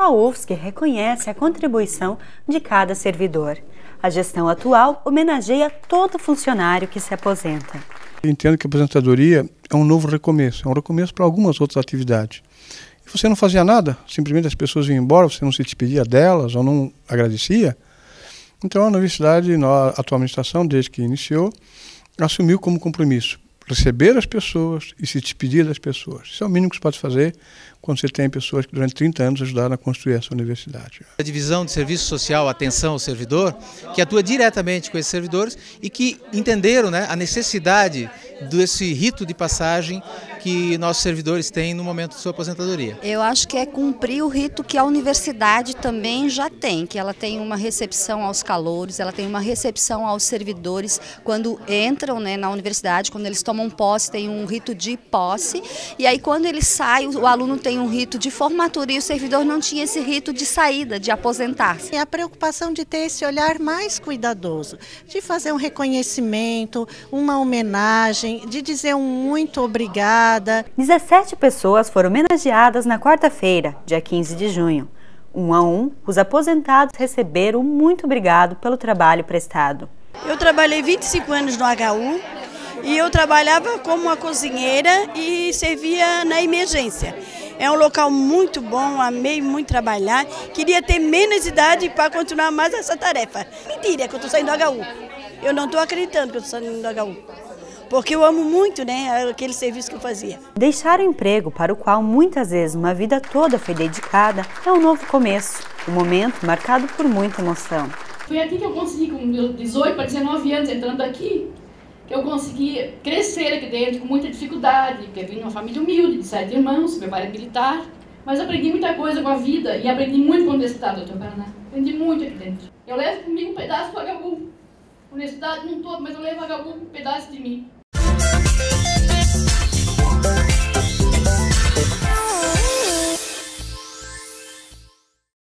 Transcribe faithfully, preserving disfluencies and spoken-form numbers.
a U F S C reconhece a contribuição de cada servidor. A gestão atual homenageia todo funcionário que se aposenta. Eu entendo que a aposentadoria é um novo recomeço, é um recomeço para algumas outras atividades. E você não fazia nada, simplesmente as pessoas iam embora, você não se despedia delas ou não agradecia. Então a universidade, a atual administração, desde que iniciou, assumiu como compromisso receber as pessoas e se despedir das pessoas. Isso é o mínimo que se pode fazer quando você tem pessoas que durante trinta anos ajudaram a construir essa universidade. A divisão de serviço social, atenção ao servidor, que atua diretamente com esses servidores e que entenderam, né, a necessidade desse rito de passagem que nossos servidores têm no momento de sua aposentadoria. Eu acho que é cumprir o rito que a universidade também já tem, que ela tem uma recepção aos calouros, ela tem uma recepção aos servidores quando entram, né, na universidade, quando eles tomam posse, tem um rito de posse, e aí quando ele sai, o aluno tem um rito de formatura e o servidor não tinha esse rito de saída, de aposentar-se. E a preocupação de ter esse olhar mais cuidadoso, de fazer um reconhecimento, uma homenagem, de dizer um muito obrigada. dezessete pessoas foram homenageadas na quarta-feira, dia quinze de junho. Um a um, os aposentados receberam um muito obrigado pelo trabalho prestado. Eu trabalhei vinte e cinco anos no H U e eu trabalhava como uma cozinheira e servia na emergência. É um local muito bom, amei muito trabalhar. Queria ter menos idade para continuar mais essa tarefa. Mentira que eu estou saindo do H U. Eu não estou acreditando que eu estou saindo do H U. Porque eu amo muito, né, aquele serviço que eu fazia. Deixar o emprego para o qual muitas vezes uma vida toda foi dedicada é um novo começo, um momento marcado por muita emoção. Foi aqui que eu consegui, com meus dezoito para dezenove anos, entrando aqui, que eu consegui crescer aqui dentro com muita dificuldade, porque eu vim de uma família humilde, de sete irmãos, meu pai é militar, mas aprendi muita coisa com a vida e aprendi muito com a Universidade, doutor Paraná. Aprendi muito aqui dentro. Eu levo comigo um pedaço do H U. Universidade não todo, mas eu levo H U um pedaço de mim.